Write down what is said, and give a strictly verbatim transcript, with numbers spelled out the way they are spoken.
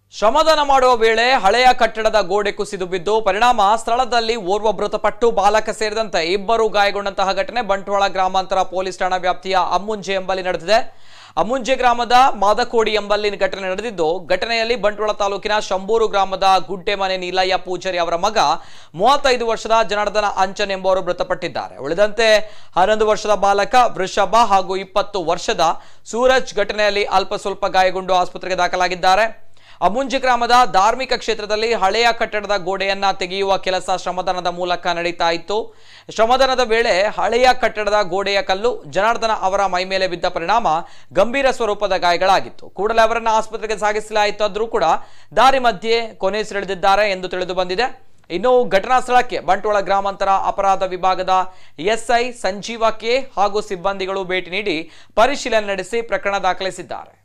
ಶ್ರಮದಾನ ಮಾಡುವ ವೇಳೆ ಹಳೆಯ ಕಟ್ಟಡದ ಗೋಡೆ ಕುಸಿದು ಬಿದ್ದು ಪರಿಣಾಮ ಸ್ಥಳದಲ್ಲಿ ಓರ್ವ ಮೃತಪಟ್ಟು ಬಾಲಕ ಸೇರಿದಂತೆ ಇಬ್ಬರು ಗಾಯಗೊಂಡಂತಹ ಘಟನೆ ಬಂಟ್ವಾಳ ಗ್ರಾಮಾಂತರ ಪೊಲೀಸ್ ಠಾಣಾ ವ್ಯಾಪ್ತಿಯ ಅಮ್ಮುಂಜೆ ಎಂಬಲ್ಲಿ ನಡೆದಿದೆ. ಅಮ್ಮುಂಜೆ ಗ್ರಾಮದ ಮಾದಕೋಡಿ ಎಂಬಲ್ಲಿ ಘಟನೆ ನಡೆದಿದ್ದು, ಘಟನೆಯಲ್ಲಿ ಬಂಟ್ವಾಳ ತಾಲೂಕಿನ ಶಂಬೂರು ಗ್ರಾಮದ ಗುಡ್ಡೆಮನೆ ನೀಲಯ್ಯ ಪೂಜಾರಿ ಅವರ ಮಗ ಮೂವತ್ತೈದು ವರ್ಷದ ಜನಾರ್ದನ ಅಂಚನ್ ಎಂಬುವರು ಮೃತಪಟ್ಟಿದ್ದಾರೆ. ಉಳಿದಂತೆ ಹನ್ನೊಂದು ವರ್ಷದ ಬಾಲಕ ವೃಷಭ ಹಾಗೂ ಇಪ್ಪತ್ತು ವರ್ಷದ ಸೂರಜ್ ಘಟನೆಯಲ್ಲಿ ಅಲ್ಪ ಸ್ವಲ್ಪ ಗಾಯಗೊಂಡು ಆಸ್ಪತ್ರೆಗೆ ದಾಖಲಾಗಿದ್ದಾರೆ. ಅಮ್ಮುಂಜೆ ಗ್ರಾಮದ ಧಾರ್ಮಿಕ ಕ್ಷೇತ್ರದಲ್ಲಿ ಹಳೆಯ ಕಟ್ಟಡದ ಗೋಡೆಯನ್ನ ತೆಗೆಯುವ ಕೆಲಸ ಶ್ರಮದಾನದ ಮೂಲಕ ನಡೀತಾ ಇತ್ತು. ಶ್ರಮದಾನದ ವೇಳೆ ಹಳೆಯ ಕಟ್ಟಡದ ಗೋಡೆಯ ಕಲ್ಲು ಜನಾರ್ದನ ಅವರ ಮೈ ಮೇಲೆ ಬಿದ್ದ ಪರಿಣಾಮ ಗಂಭೀರ ಸ್ವರೂಪದ ಗಾಯಗಳಾಗಿತ್ತು. ಕೂಡಲೇ ಅವರನ್ನು ಆಸ್ಪತ್ರೆಗೆ ಸಾಗಿಸಲಾಯಿತು. ಆದರೂ ಕೂಡ ದಾರಿ ಮಧ್ಯೆ ಕೊನೆಯುಸಿರೆಳೆದಿದ್ದಾರೆ ಎಂದು ತಿಳಿದು ಬಂದಿದೆ. ಇನ್ನು ಘಟನಾ ಸ್ಥಳಕ್ಕೆ ಬಂಟ್ವಾಳ ಗ್ರಾಮಾಂತರ ಅಪರಾಧ ವಿಭಾಗದ ಎಸ್ಐ ಸಂಜೀವ ಕೆ ಹಾಗೂ ಸಿಬ್ಬಂದಿಗಳು ಭೇಟಿ ನೀಡಿ ಪರಿಶೀಲನೆ ನಡೆಸಿ ಪ್ರಕರಣ ದಾಖಲಿಸಿದ್ದಾರೆ.